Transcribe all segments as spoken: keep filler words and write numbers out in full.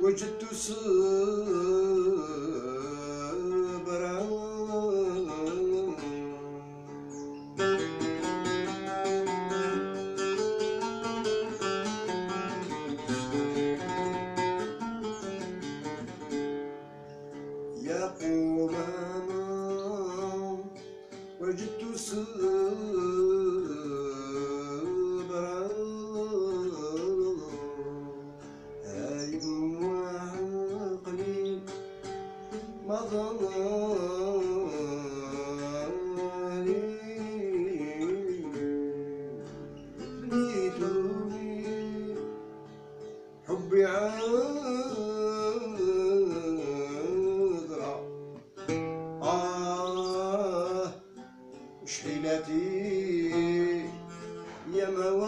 وجدت صبرا يقوم وجدت صبرا هايم وعقلي مضى بنيتني حبي عذرا آه وش حيلتي يا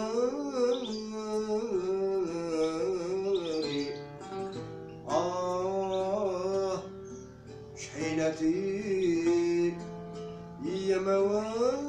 موالي آه وش حيلتي يا موالي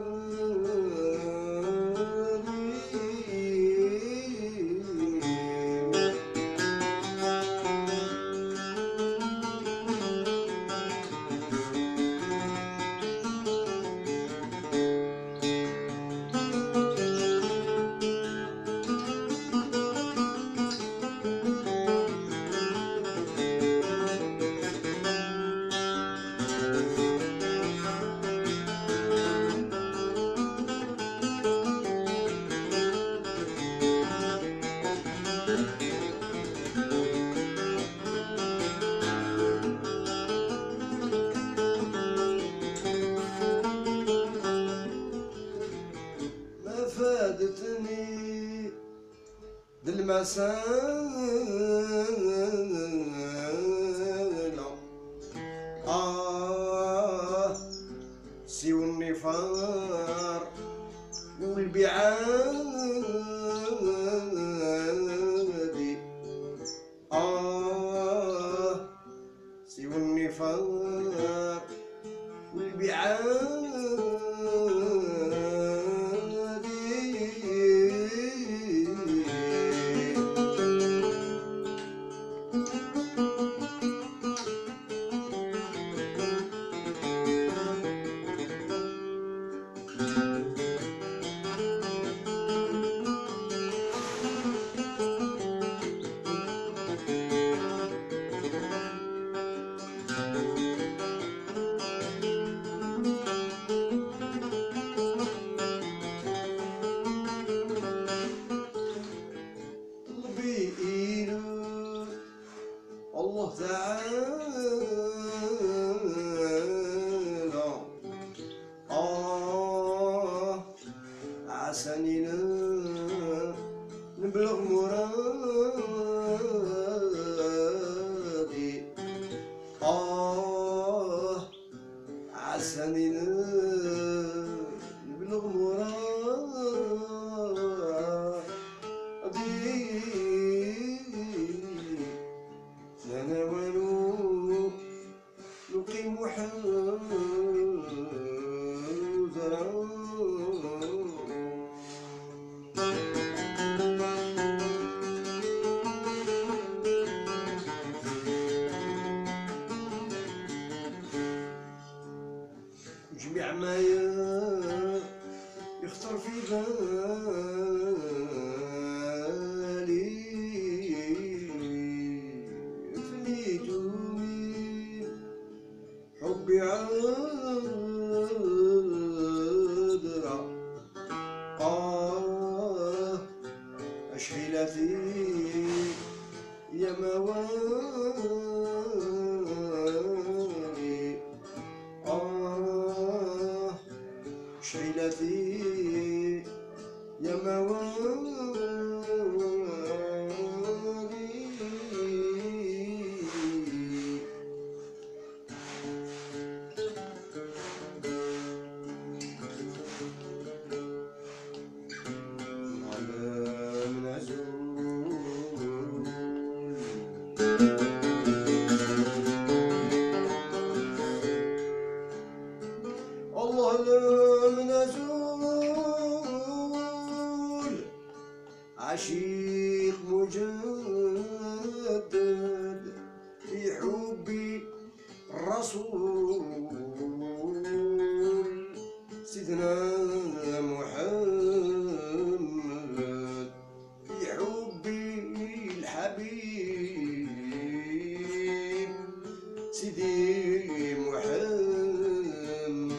فادتني بالمسالة آه سوى النفار والبعاد آه سوى النفار والبعاد الله تعالى آه عسانينا نبلغ مرادي آه عسانينا نبلغ مرادي نناول نقيم حوزرا جميع ما يخطر في بالي حبي عذرا آه اش حيلتي يا موالي آه اش حيلتي يا موالي الله لا من أزول عشيق مجدد سيدي محمد.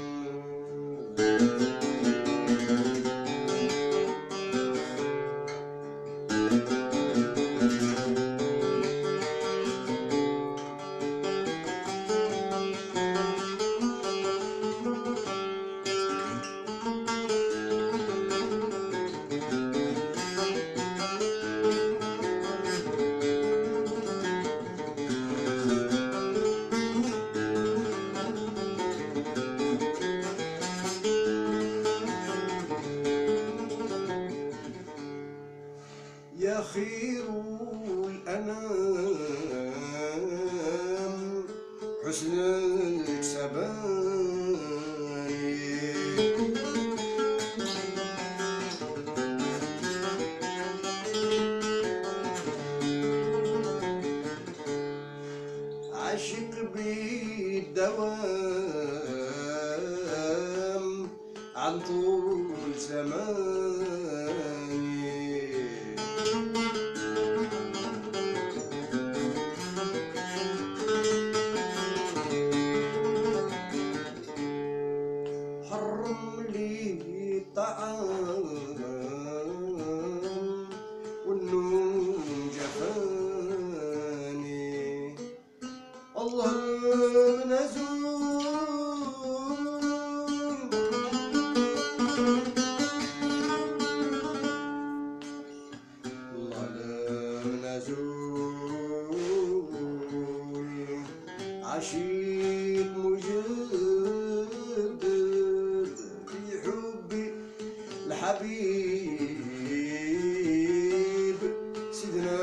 يا خير الأنام حسنك سباني، عاشق بالدوام عن طول زماني. حرم لي الطعام والنوم جفاني، الله من أزول الله من أزول عشيق مجد في حبي الحبيب سيدنا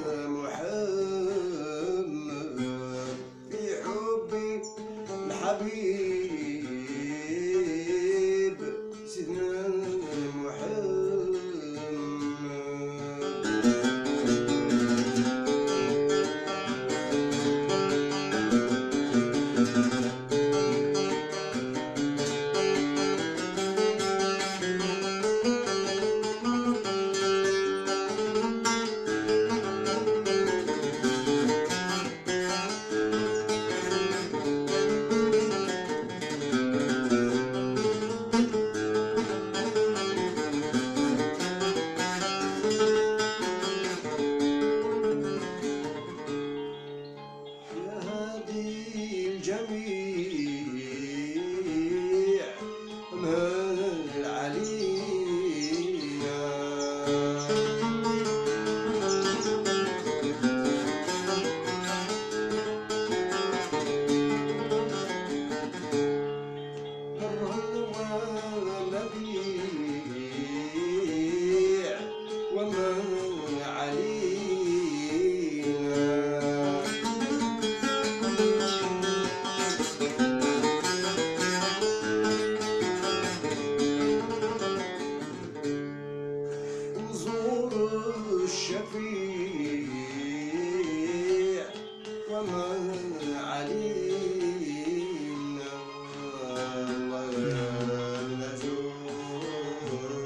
محمد، في حبي الحبيب سيدنا محمد. الجميع مال علينا، مرهم ونبيع وما علينا. الشفيع وما علينا، الله نزول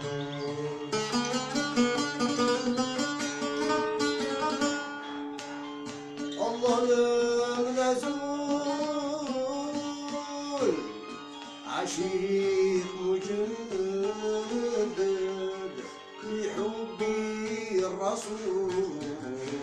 الله نزول عشيق مجدد في حبي الرسول.